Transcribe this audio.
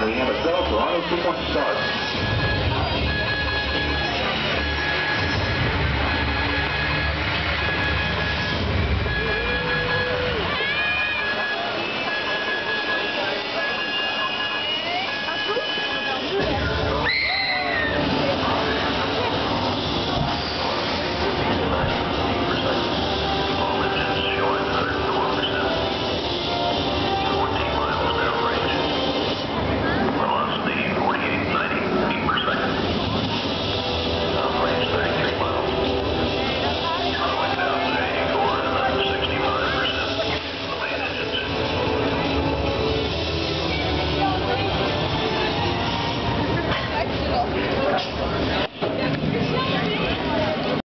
and we have a go for auto sequence start.